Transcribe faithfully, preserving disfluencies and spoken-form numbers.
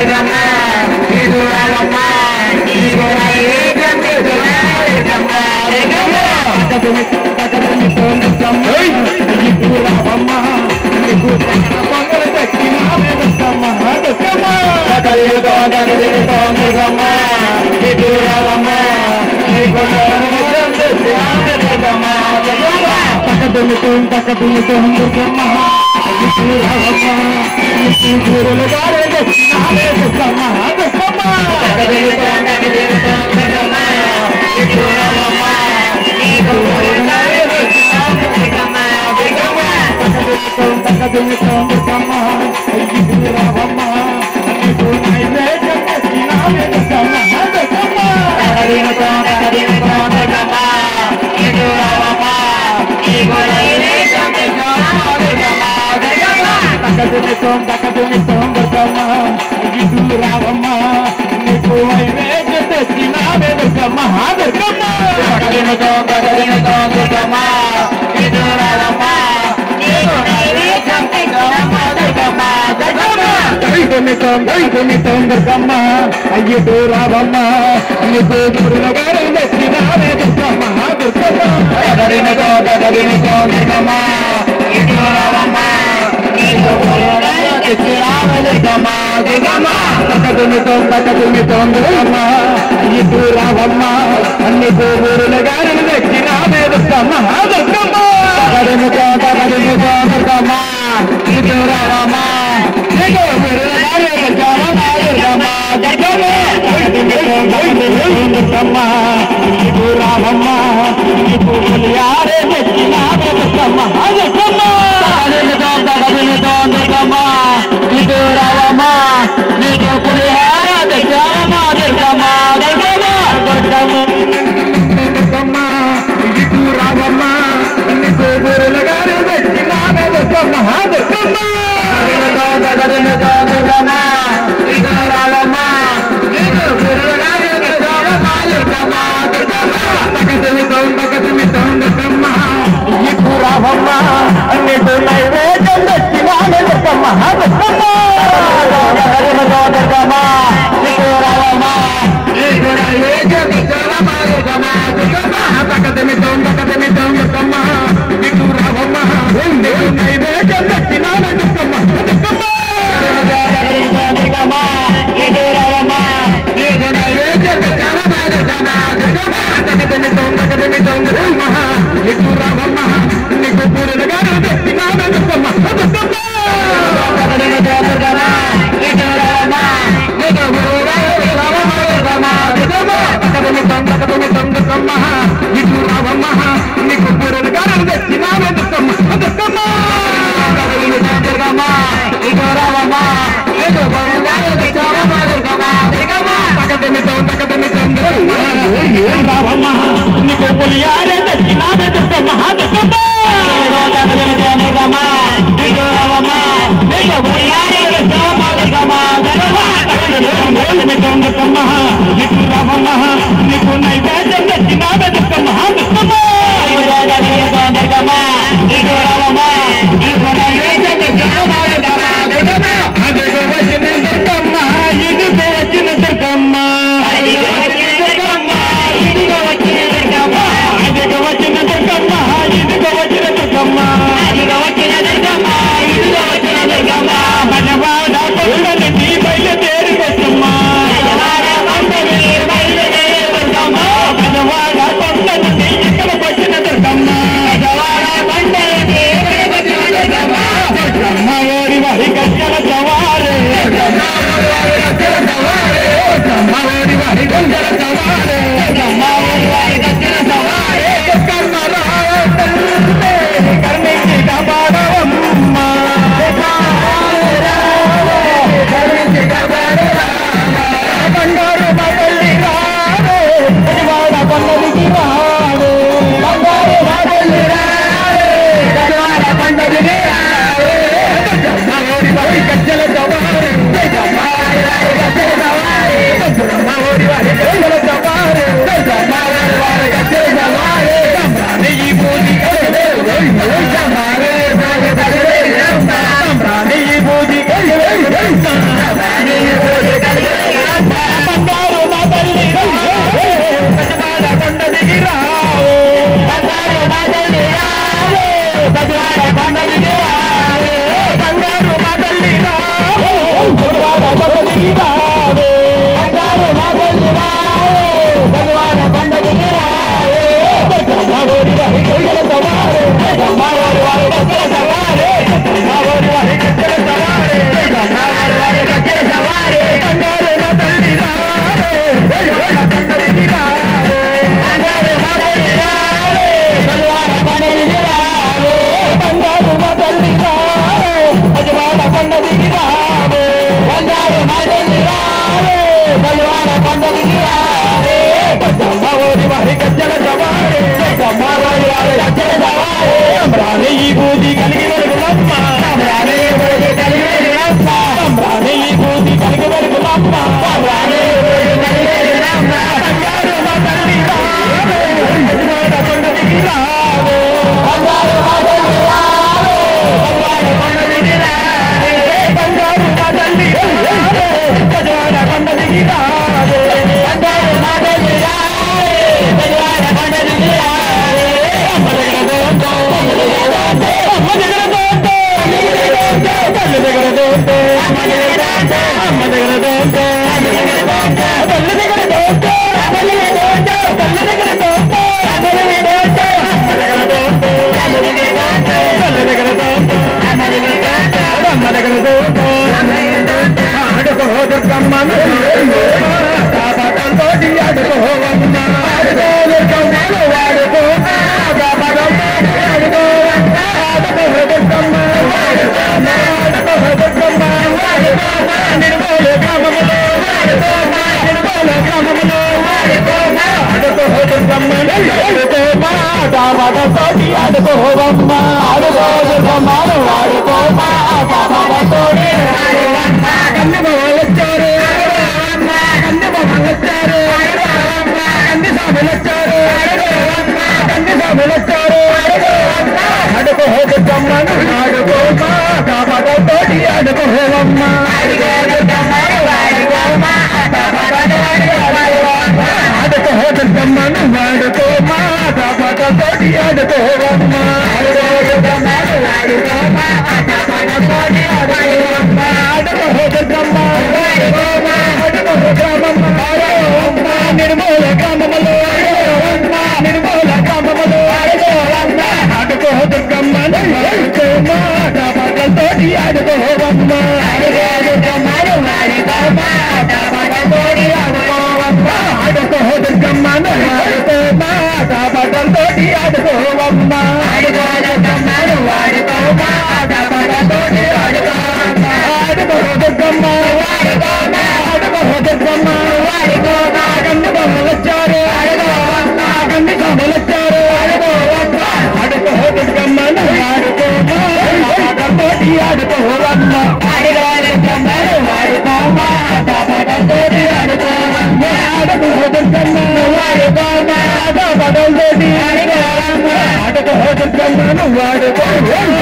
అయ్యో రావమ్మ నీకు గురుల గారు దక్షిణావే దుర్గమ్మ దుర్గమ్మ గగరినతో గగరినతో దుర్గమ్మ ఇటు రావమ్మ నీకు గురుల గారు దక్షిణావే దుర్గమ్మ దుర్గమ్మ గగరినతో గగరినతో దుర్గమ్మ ఇటు రావమ్మ నీకు గురుల గారు దక్షిణావే దుర్గమ్మ దుర్గమ్మ గగరినతో గగరినతో దుర్గమ్మ ఇటు రావమ్మ నీకు గురుల గారు దక్షిణావే దుర్గమ్మ దుర్గమ్మ నీకు రావమ్మ నీకు యారే దక్షిణావే దుర్గమ్మ దుర్గమ్మ దుర్గమ్మ నీకు రావమ్మ నీకు పులిహార దక్షిణావమ్మ దుర్గమ్మ దుర్గమ్మ దుర్గమ్మ నీకు రావమ్మ నీకు గురుల గారు దక్షిణావే దుర్గమ్మ దుర్గమ్మ దుర్గమ్మ నీకు రావమ్మ రావమ్మ అన్నిటి నైవేద్యం దక్షిణావే దుర్గమ్మ దుర్గమ్మ దుర్గమ్మ నీకు రావమ్మ నీకు నైవేద్యం దక్షిణావమ్మ దుర్గమ్మ దుర్గమ్మ తగదమితం తగదమితం దుర్గమ్మ నీకు రావమ్మ నీకు నైవేద్యం దక్షిణావే దుర్గమ్మ దుర్గమ్మ దుర్గమ్మ నీకు రావమ్మ నీకు నైవేద్యం దక్షిణావమ్మ దుర్గమ్మ దుర్గమ్మ తగదమితం తగదమితం దుర్గమ్మ నీకు రావమ్మ నీకు గురుల గారు దక్షిణావే దుర్గమ్మ దుర్గమ్మ దుర్గమ్మ నీకు రావమ్మ నీకు గురుల గారు దుర్గమ్మ దుర్గమ్మ తగదమితం తగదమితం దుర్గమ్మ నీకు రావమ్మ నీకు గురుల గారు దక్షిణావే దుర్గమ్మ దుర్గమ్మ దుర్గమ్మ నీకు రావమ్మ నీకు గురుల గారు దక్షిణావమ్మ దుర్గమ్మ దుర్గమ్మ తగదమితం తగదమితం దుర్గమ్మ రావమ్మ నీకు పులియారే దక్షిణావే దుర్గమ్మ దుర్గమ్మ దుర్గమ్మ నీకు రావమ్మ నీకు పులియారే దక్షిణావమ్మ దుర్గమ్మ దుర్గమ్మ దుర్గమ్మ నీకు రావమ్మ నీకు నైవేద్యం దక్షిణావే దుర్గమ్మ దుర్గమ్మ దుర్గమ్మ నీకు రావమ్మ నీకు నైవేద్యం దక్షిణావమ్మ దుర్గమ్మ దుర్గమ్మ అదిగో వచ్చిన దుర్గమ్మ ఇదిగో వచ్చిన దుర్గమ్మ అదిగో వచ్చిన దుర్గమ్మ ఇదిగో వచ్చిన దుర్గమ్మ అదిగో వచ్చిన దుర్గమ్మ ఇదిగో వచ్చిన దుర్గమ్మ అదిగో వచ్చిన దుర్గమ్మ ఇదిగో వచ్చిన దుర్గమ్మ బజవాడ కొండని నీ బయలుదేరి వచ్చమ్మ బజవాడ కొండని నీ బయలుదేరి వచ్చమ్మ బజవాడ కొండని నీ ఇక్కడికి వచ్చిన దుర్గమ్మ బజవాడ కొండని నీ ఇక్కడికి వచ్చిన దుర్గమ్మ దుర్గమ్మ ఓడి వారి గజ్జల సవారే దుర్గమ్మ ఓడి వారి గజ్జల సవారే దుర్గమ్మ ఓడి వారి గజ్జల సవారే దుర్గమ్మ ఓడి వారి గజ్జల సవారే దుర్గమ్మ రావే కర్ణించి కాపాడవమ్మ కర్ణించి కాపాడవమ్మ బంగారు బదలి రావే గజవాడ కొండలికి రావే బంగారు బదలి రావే గజవాడ కొండలికి రావే దుర్గమ్మ ఓడి వారి గజ్జల సవారే దుర్గమ్మ ఓడి వారి గజ్జల సవారే దుర్గమ్మ ఓడి వారి గజ్జల సవారే దుర్గమ్మను బాబాతోటి ఆడుకోవమ్మ ఆడుకో దుర్గమ్మను వాడుకో బాబాతోటి ఆడుకోవమ్మ ఆడుకో దుర్గమ్మ ఆడుకో దుర్గమ్మ నిర్మూల గ్రామములో నిర్మూల గ్రామములో ఆడుకో దుర్గమ్మను ఆడుకో బాబాతోటి ఆడుకోవమ్మ ఆడుకో దుర్గమ్మను వాడుకో బాబాతోటి కన్ను వచ్చారు కన్ను వచ్చారు కంది సాగులు వచ్చారు కంది సాగులు వచ్చారు అడుగు దుర్గమ్మను ఆడుకో బాబాతోటి ఆడుకోవమ్మ ఆడుకో దుర్గమ్మను వాడుకో బాబాతోటి ఆడుకోవమ్మ ఆడుకో దుర్గమ్మను వాడుకో బాబాతోటి ఆడుకోవమ్మ ఆడుకో దుర్గమ్మ ఆడుకో గ్రామమ్మ నిర్మూల గ్రామములో నిర్మూల గ్రామములో ఆడుకో దుర్గమ్మను ఆడుకో బాబాతోటి ఆడుకోవమ్మ ఆడుకో దుర్గమ్మను వాడుకో బాబాతోటి ఆడుకోవమ్మ ఆడుకో దుర్గమ్మను వాడుకో బాబాతోటి ఆడుకోవమ్మ ఆడుకో దుర్గమ్మను వాడుకో బాబాతోటి ఆడుకోవమ్మ ఆడుకో దుర్గమ్మ వాడుకో ఆడుకో దుర్గమ్మ వాడుకో కన్ను వచ్చారు కన్ను వచ్చారు ఆడుకో దుర్గమ్మను వాడుకో బాబాతోటి ఆడుకోవమ్మ ఆడుకో దుర్గమ్మను వాడుకో బాబాతోటి ఆడుకోవమ్మ ఆడుకో దుర్గమ్మను వాడుకో బాబాతోటి ఆడుకోవమ్మ ఆడుకో దుర్గమ్మను వాడుకో